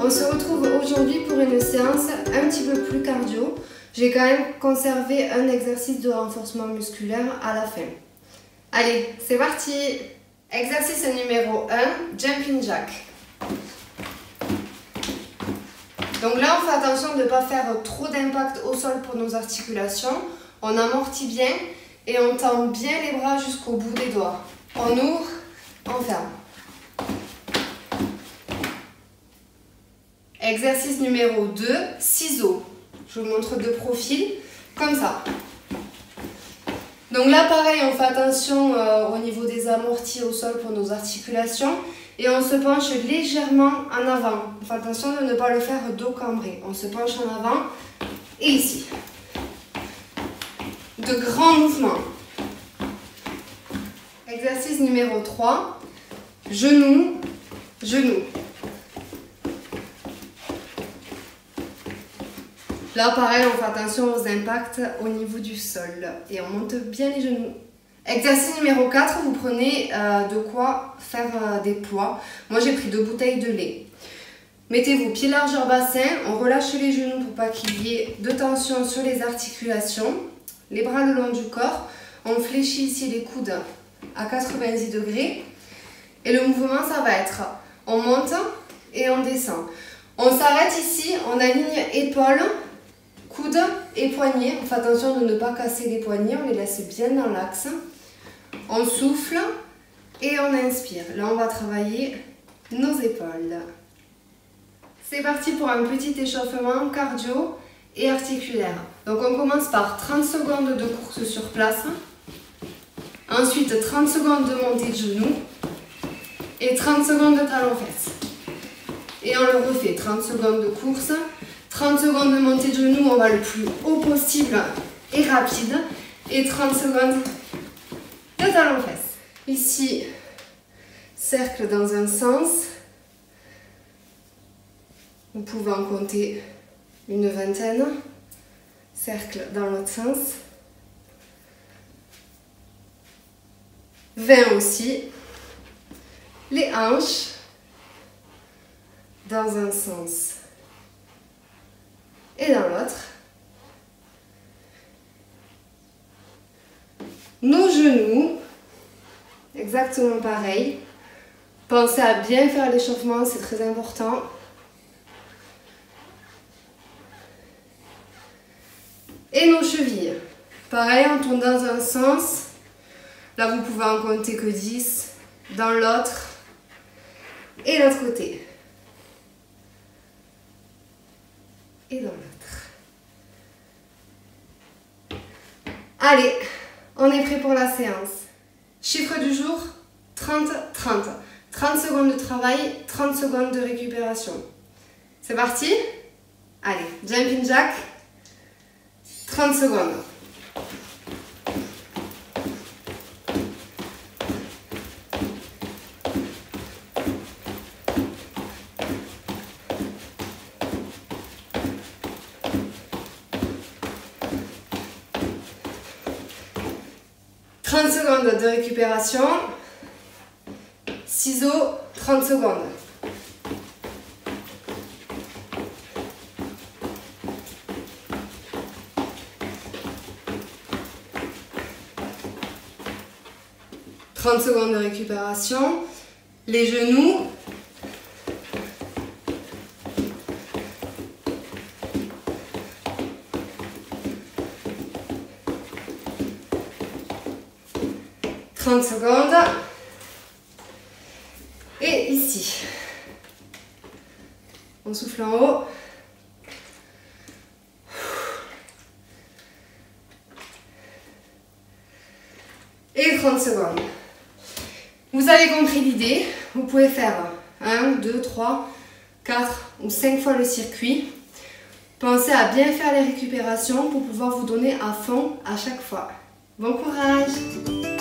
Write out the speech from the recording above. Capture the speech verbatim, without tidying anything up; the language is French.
On se retrouve aujourd'hui pour une séance un petit peu plus cardio. J'ai quand même conservé un exercice de renforcement musculaire à la fin. Allez, c'est parti! Exercice numéro un, Jumping Jack. Donc là, on fait attention de ne pas faire trop d'impact au sol pour nos articulations. On amortit bien et on tend bien les bras jusqu'au bout des doigts. On ouvre, on ferme. Exercice numéro deux, ciseaux. Je vous montre de profil, comme ça. Donc là, pareil, on fait attention euh, au niveau des amortis au sol pour nos articulations. Et on se penche légèrement en avant. On fait attention de ne pas le faire dos cambré. On se penche en avant et ici. De grands mouvements. Exercice numéro trois, genoux, genoux. Là, pareil, on fait attention aux impacts au niveau du sol et on monte bien les genoux. Exercice numéro quatre, vous prenez euh, de quoi faire euh, des poids. Moi, j'ai pris deux bouteilles de lait. Mettez-vous pieds largeur bassin, on relâche les genoux pour pas qu'il y ait de tension sur les articulations. Les bras le long du corps. On fléchit ici les coudes à quatre-vingt-dix degrés. Et le mouvement, ça va être, on monte et on descend. On s'arrête ici, on aligne épaules, coudes et poignets. On fait attention de ne pas casser les poignets, on les laisse bien dans l'axe. On souffle et on inspire. Là, on va travailler nos épaules. C'est parti pour un petit échauffement cardio et articulaire. Donc, on commence par trente secondes de course sur place. Ensuite, trente secondes de montée de genoux et trente secondes de talons-fesses. Et on le refait, trente secondes de course, trente secondes de montée de genoux, on va le plus haut possible et rapide. Et trente secondes de talons-fesses. Ici, cercle dans un sens. Vous pouvez en compter une vingtaine. Cercle dans l'autre sens. vingt aussi. Les hanches dans un sens et dans l'autre. Nos genoux, exactement pareil. Pensez à bien faire l'échauffement, c'est très important. Et nos chevilles, pareil, on tourne dans un sens. Là, vous pouvez en compter que dix, dans l'autre et l'autre côté. Et dans l'autre. Allez, on est prêt pour la séance. Chiffre du jour, trente trente. trente secondes de travail, trente secondes de récupération. C'est parti? Allez, jumping jack, trente secondes. trente secondes de récupération. Ciseaux, trente secondes. trente secondes de récupération. Les genoux. trente secondes. Et ici. On souffle en haut. Et trente secondes. Vous avez compris l'idée. Vous pouvez faire un, deux, trois, quatre ou cinq fois le circuit. Pensez à bien faire les récupérations pour pouvoir vous donner à fond à chaque fois. Bon courage!